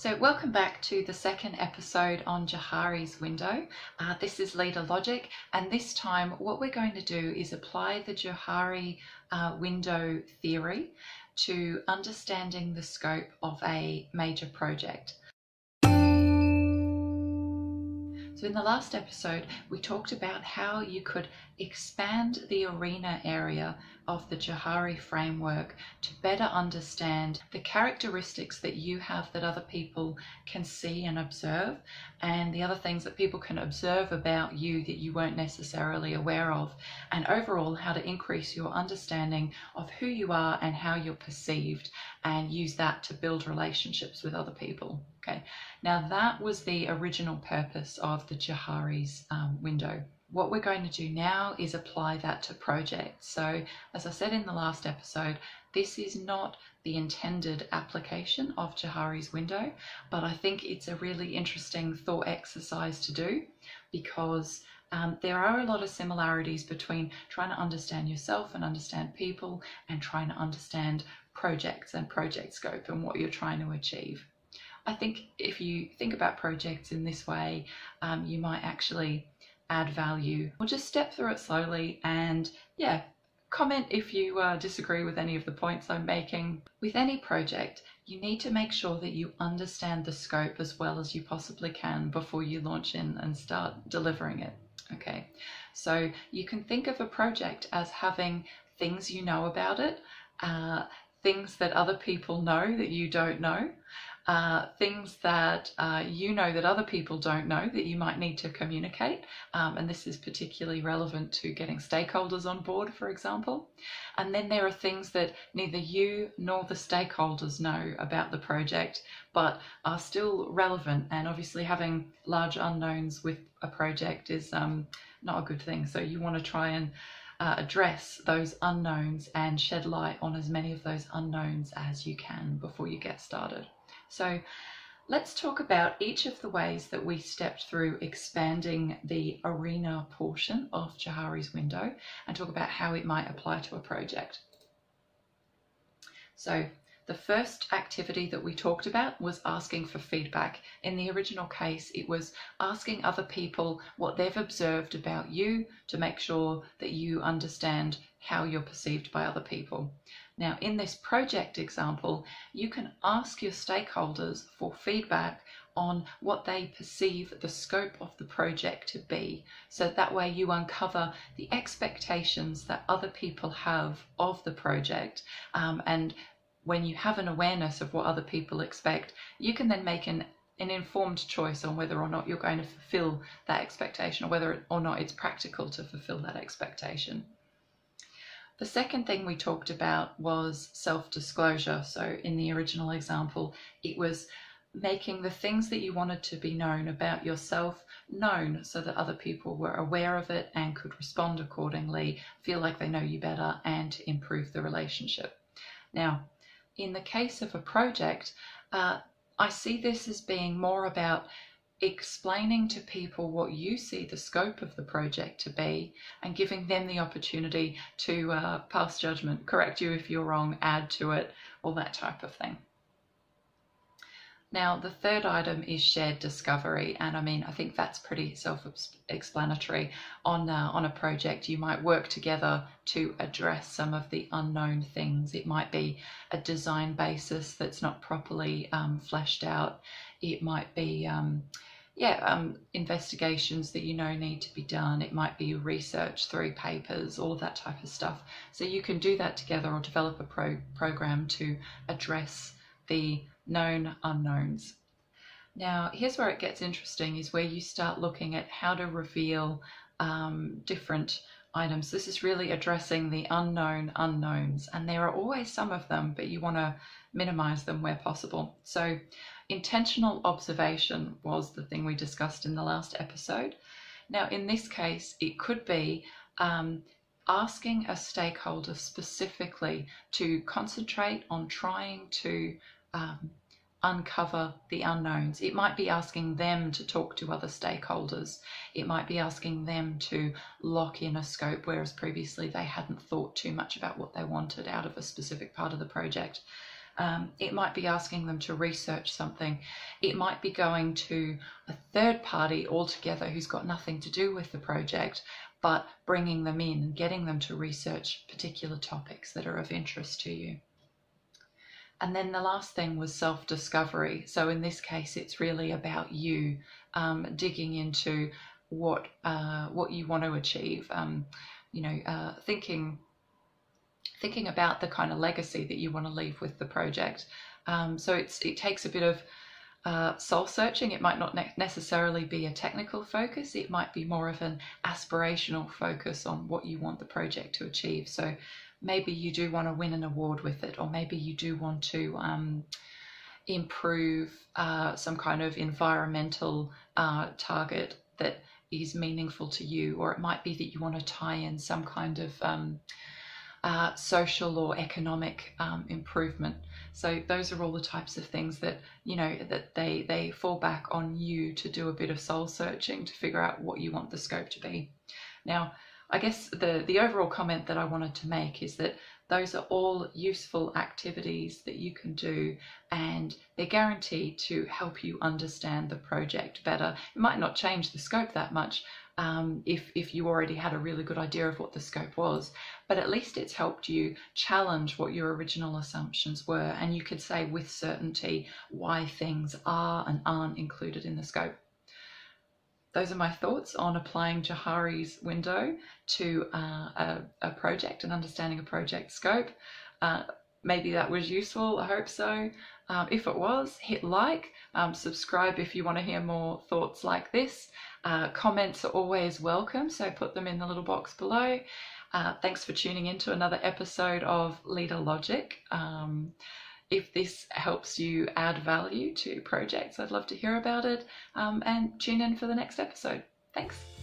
So welcome back to the second episode on Johari's Window. This is Leader Logic, and this time what we're going to do is apply the Johari window theory to understanding the scope of a major project. So in the last episode, we talked about how you could expand the arena area of the Johari framework to better understand the characteristics that you have that other people can see and observe, and the other things that people can observe about you that you weren't necessarily aware of, and overall how to increase your understanding of who you are and how you're perceived, and use that to build relationships with other people. Okay, now that was the original purpose of the Johari's window. What we're going to do now is apply that to projects. So as I said in the last episode, this is not the intended application of Johari's window, but I think it's a really interesting thought exercise to do, because there are a lot of similarities between trying to understand yourself and understand people and trying to understand projects and project scope and what you're trying to achieve. I think if you think about projects in this way, you might actually add value. We'll just step through it slowly, and comment if you disagree with any of the points I'm making. With any project, you need to make sure that you understand the scope as well as you possibly can before you launch in and start delivering it. Okay, so you can think of a project as having things you know about it, things that other people know that you don't know, things that you know that other people don't know that you might need to communicate, and this is particularly relevant to getting stakeholders on board, for example. And then there are things that neither you nor the stakeholders know about the project but are still relevant, and obviously having large unknowns with a project is not a good thing, so you want to try and address those unknowns and shed light on as many of those unknowns as you can before you get started. So let's talk about each of the ways that we stepped through expanding the arena portion of Johari's window and talk about how it might apply to a project. So the first activity that we talked about was asking for feedback. In the original case, it was asking other people what they've observed about you to make sure that you understand how you're perceived by other people. Now, in this project example, you can ask your stakeholders for feedback on what they perceive the scope of the project to be. So that way you uncover the expectations that other people have of the project, and when you have an awareness of what other people expect, you can then make an informed choice on whether or not you're going to fulfill that expectation, or whether or not it's practical to fulfill that expectation. The second thing we talked about was self-disclosure. So in the original example, it was making the things that you wanted to be known about yourself known so that other people were aware of it and could respond accordingly, feel like they know you better, and improve the relationship. Now, in the case of a project, I see this as being more about explaining to people what you see the scope of the project to be, and giving them the opportunity to pass judgment, correct you if you're wrong, add to it, all that type of thing. Now, the third item is shared discovery, and I think that's pretty self-explanatory. On a project, you might work together to address some of the unknown things. It might be a design basis that's not properly fleshed out. It might be investigations that you know need to be done. It might be research through papers, all of that type of stuff. So you can do that together, or develop a program to address the known unknowns. Now, here's where it gets interesting, is where you start looking at how to reveal different items. This is really addressing the unknown unknowns, and there are always some of them, but you want to minimize them where possible. So intentional observation was the thing we discussed in the last episode. Now, in this case, it could be asking a stakeholder specifically to concentrate on trying to uncover the unknowns. It might be asking them to talk to other stakeholders. It might be asking them to lock in a scope, whereas previously they hadn't thought too much about what they wanted out of a specific part of the project. It might be asking them to research something. It might be going to a third party altogether who's got nothing to do with the project, but bringing them in and getting them to research particular topics that are of interest to you. And then the last thing was self-discovery. So in this case, it's really about you digging into what you want to achieve. Thinking about the kind of legacy that you want to leave with the project. So it takes a bit of soul searching. It might not necessarily be a technical focus. It might be more of an aspirational focus on what you want the project to achieve. So maybe you do want to win an award with it, or maybe you do want to improve some kind of environmental target that is meaningful to you, or it might be that you want to tie in some kind of social or economic improvement. So those are all the types of things that, that they fall back on you to do a bit of soul searching to figure out what you want the scope to be. Now, I guess the overall comment that I wanted to make is that those are all useful activities that you can do, and they're guaranteed to help you understand the project better. It might not change the scope that much if you already had a really good idea of what the scope was, but at least it's helped you challenge what your original assumptions were, and you could say with certainty why things are and aren't included in the scope. Those are my thoughts on applying Johari's window to a project and understanding a project scope. Maybe that was useful, I hope so. If it was, hit like, subscribe if you want to hear more thoughts like this. Comments are always welcome, so put them in the little box below. Thanks for tuning in to another episode of Leader Logic. If this helps you add value to projects, I'd love to hear about it, and tune in for the next episode. Thanks.